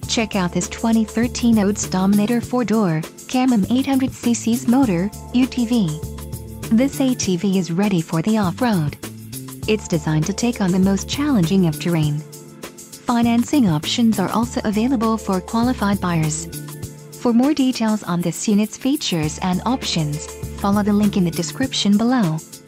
Check out this 2013 ODES Dominator 4-door, camam 800cc motor, UTV. This ATV is ready for the off-road. It's designed to take on the most challenging of terrain. Financing options are also available for qualified buyers. For more details on this unit's features and options, follow the link in the description below.